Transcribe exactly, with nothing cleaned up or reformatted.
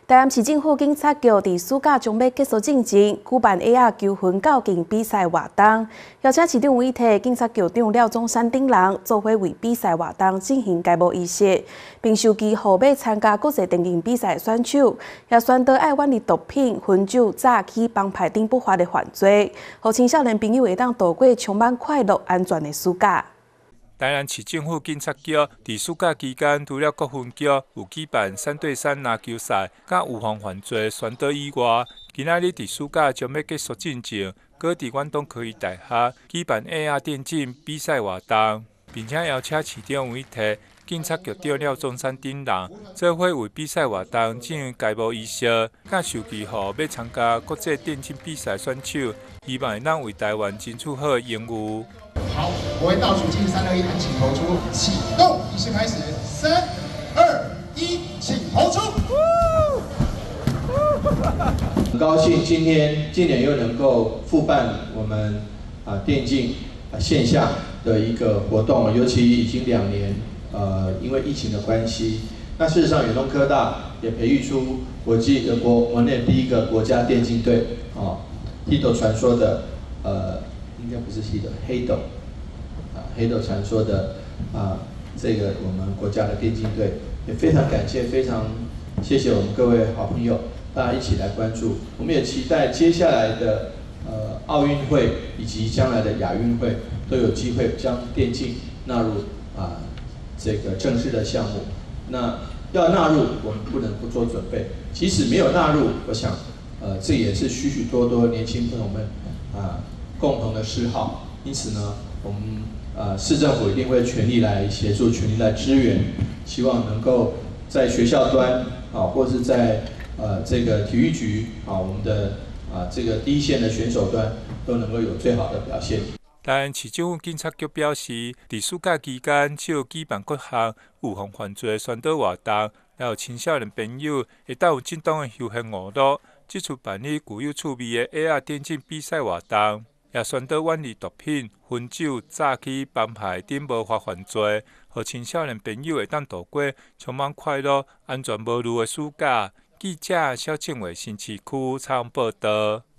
台南市政府警察局伫暑假将要结束进程，举办 A R 纠纷告警比赛活动，邀请市长委替警察局长廖宗山等人做伙为比赛活动进行开幕仪式，并授旗予要参加国际电竞比赛的选手，也宣导爱远离毒品、烟酒、早起、帮派等不法的犯罪，让青少年朋友会当度过充满快乐、安全的暑假。 台南市政府警察局伫暑假期间，除了各分局有举办三对三篮球赛、甲预防犯罪宣导以外，今仔日伫暑假将要结束进程，搁伫远东科技大学举办 A R 电竞比赛活动，并且邀请市长委替警察局长廖宗山等人做伙为比赛活动进行开幕仪式，甲授旗予要参加国际电竞比赛选手，希望会当为台湾争取好荣誉。 好，我会倒数计三二一，喊请投出，启动仪式开始，三二一，请投出。 很高兴今天今年又能够复办我们啊电竞啊线下的一个活动，尤其已经两年，呃，因为疫情的关系，那事实上远东科大也培育出国际的国国内第一个国家电竞队啊 ，H I D O 传说的呃。 应该不是黑斗，黑斗啊，黑斗传说的啊，这个我们国家的电竞队也非常感谢，非常谢谢我们各位好朋友，大家一起来关注。我们也期待接下来的呃奥运会以及将来的亚运会都有机会将电竞纳入啊这个正式的项目。那要纳入，我们不能不做准备。即使没有纳入，我想呃这也是许许多多年轻朋友们啊。 共同的嗜好，因此呢，我们呃市政府一定会全力来协助，全力来支援，希望能够在学校端啊，或是在呃这个体育局啊，我们的啊这个第一线的选手端都能够有最好的表现。 台南市政府警察局表示，伫暑假期间，只有举办各项预防犯罪宣导活动，然后青少年朋友会当有正当的休闲娱乐，即出办理具有趣味的 A R 电竞比赛活动。 也宣导远离毒品、烟酒、早起、帮派等无法犯罪，和青少年朋友会当度过充满快乐、安全无虑的暑假。记者肖庆伟新市区采访报道。